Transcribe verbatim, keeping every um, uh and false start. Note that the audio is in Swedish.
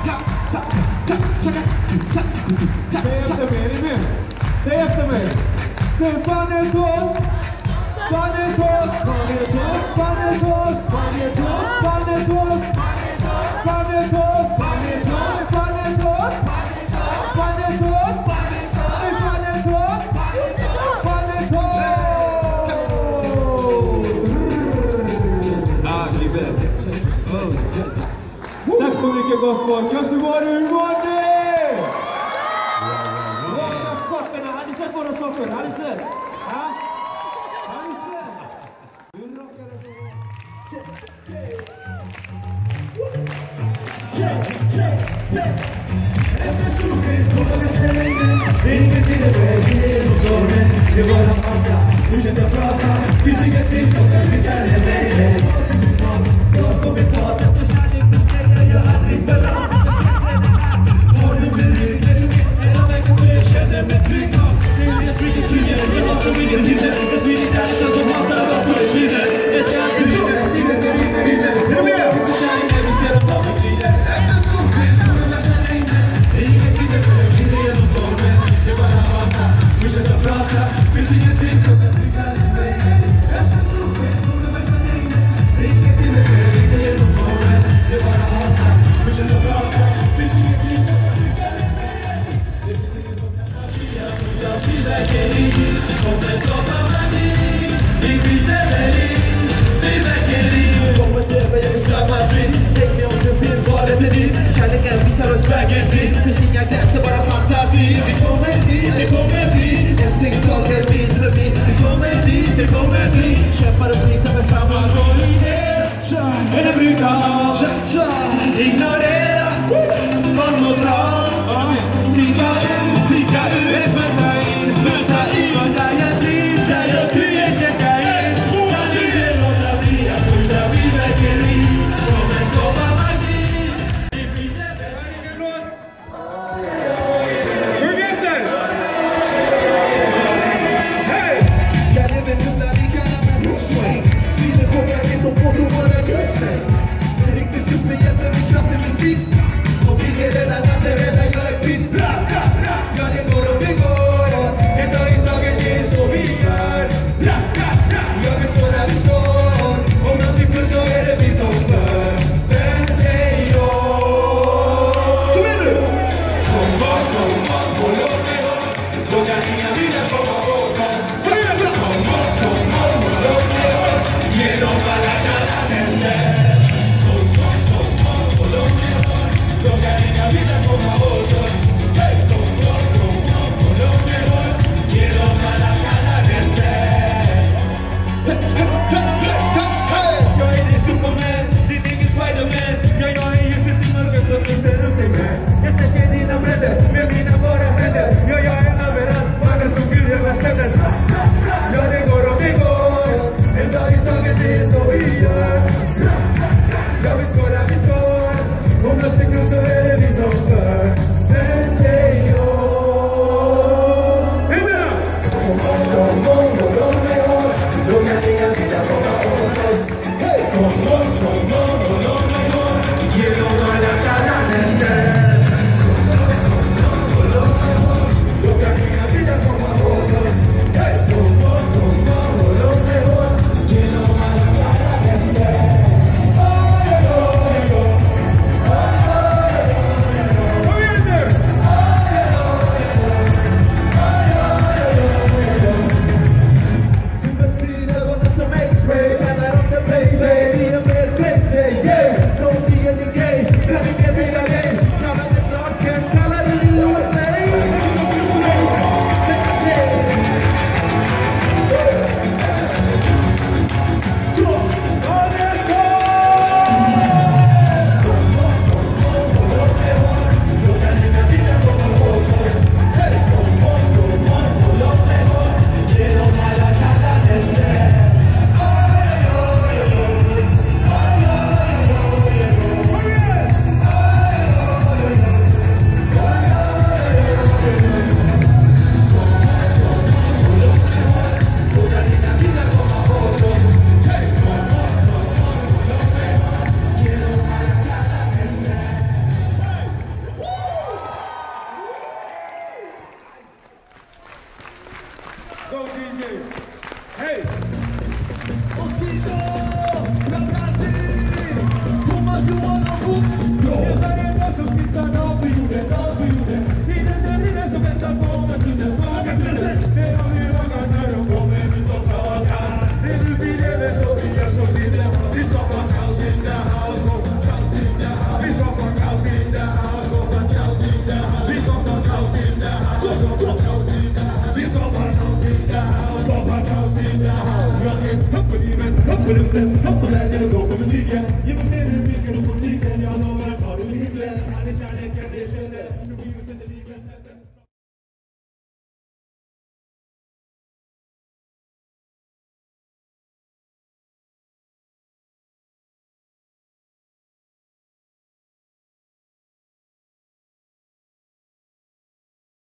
Säg efter mig, är ni med? Säg efter mig. Säg Bannetos, Bannetos, Bannetos, Bannetos, Bannetos, Bannetos, Bannetos, Bannetos, Bannetos, Bannetos, Tack så mycket gott folk. Göteborg, hur var det? Våra sockorna. Har ni sett våra sockor? Har ni sett? Ha? Har ni sett? Hur rockar det så? Efter solen kommer det känna. Ingenting är vägen och stormen. Det är bara prata. Fortsätta prata. Finns ingenting som kan bli kärlek längre. Jag kommer prata. Eller bryta, cha-cha, ignorera, vad må dra, sticka ut, sticka ut, smälta in, smälta in, och där jag blir, där jag tycker checka in, kan du det låta bli att skjuta fyrverkeri, kommer skapa magi, vi skiter väl. Sjung efter! Hej! Jag lever nu när vi kallar mig Bruce Wayne, svider på mig som på så våra kuster, en riktig superhjälte. på luften, hopp på glädjen och gå på musiken. Ge mig se hur vi ska nå politiken, jag lovar att ta dig till himlen. All är kärleken, det känner.